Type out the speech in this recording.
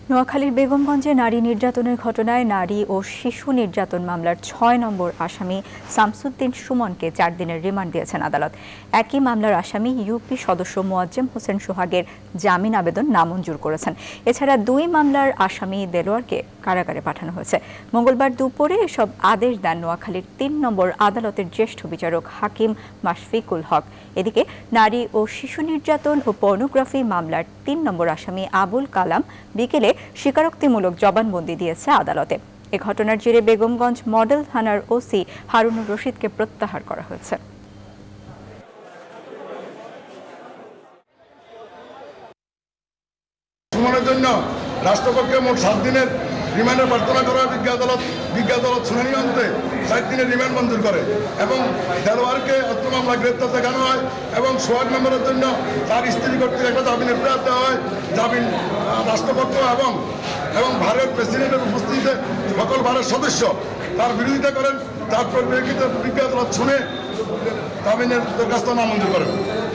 নোয়াখালীর বেগমগঞ্জে নারী নির্যাতনের ঘটনায় নারী ও শিশু নির্যাতন মামলার ৬ নম্বর আসামি শামসুদ্দিন সুমনকে ৪ দিনের রিমান্ড দিয়েছেন আদালত। একই মামলার আসামি ইউপি সদস্য মোয়াজ্জেম হোসেন সোহাগের জামিন আবেদন নামঞ্জুর করেছেন। এছাড়া ২ মামলার আসামি দেলোয়ারকে কারাগারে পাঠানো হয়েছে। মঙ্গলবার দুপুরে এসব আদেশ দেন নোয়াখালীর ৩ নম্বর আদালতের জ্যেষ্ঠ বিচারক হাকিম মাশফিকুল হক। এদিকে নারী ও শিশু নির্যাতন ও পর্নোগ্রাফি মামলার ৩ নম্বর আসামি আবুল কালাম বিকেলে স্বীকারোক্তিমূলক জবানবন্দি দিয়েছে আদালতে। এ ঘটনার জেরে বেগমগঞ্জ মডেল থানার ওসি হারুনুর রশিদকে প্রত্যাহার করা হয়েছে। সুমনের জন্য রাষ্ট্রপক্ষে মোট ৭ দিনের রিমান্ডের প্রার্থনা করা বিজ্ঞ আদালত শুনানি অন্তে ৬০ দিনের রিমান্ড মঞ্জুর করে এবং দেলোয়ারকে অত্র মামলা গ্রেপ্তার দেখানো হয় এবং সোহাগ মেম্বারের জন্য তার স্ত্রী কর্তৃক একটা জামিনের প্রেয়ার দেওয়া হয়। জামিন রাষ্ট্রপক্ষ এবং ভারতের প্রেসিডেন্টের উপস্থিতিতে সকল ভারতের সদস্য তার বিরোধিতা করেন। তার পরিপ্রেক্ষিতে বিজ্ঞ আদালত শুনে জামিনের দরখাস্ত নামঞ্জুর করেন।